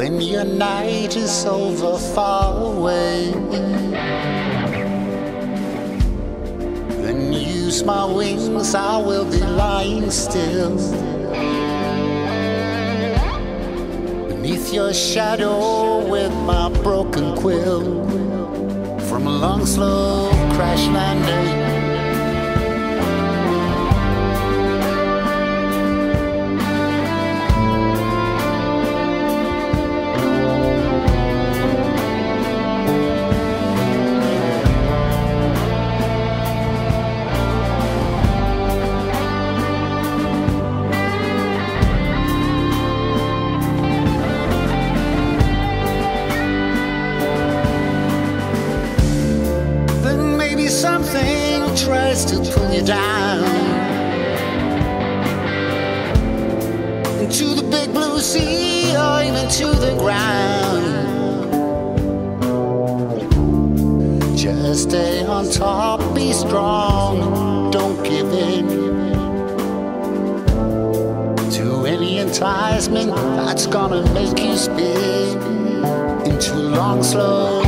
when your night is over far away. Then use my wings, I will be lying still beneath your shadow with my broken quill from a long slow crash landing. Something tries to pull you down into the big blue sea or even to the ground. Just stay on top, be strong, don't give in to any enticement that's gonna make you spin into a long slow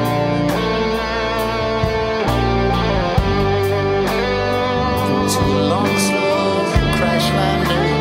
crash landing.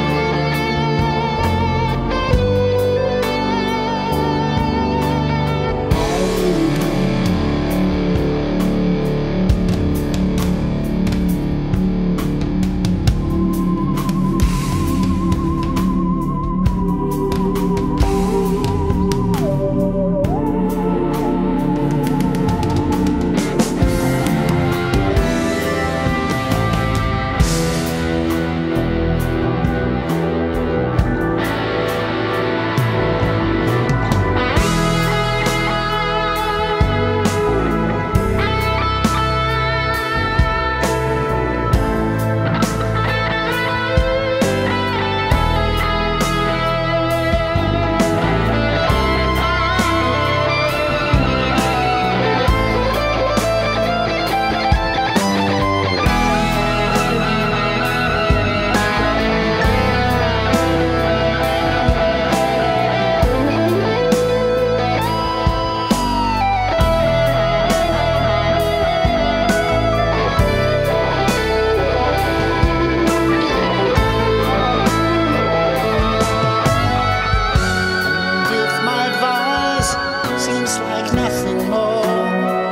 Seems like nothing more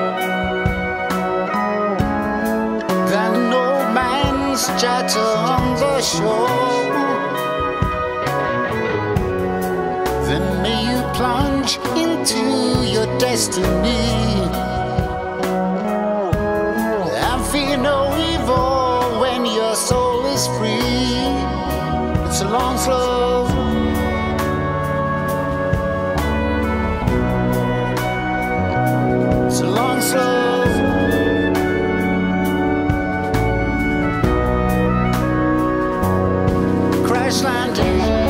than an old man's chatter on the shore. Then may you plunge into your destiny and fear no evil when your soul is free. It's a long slow crash landing.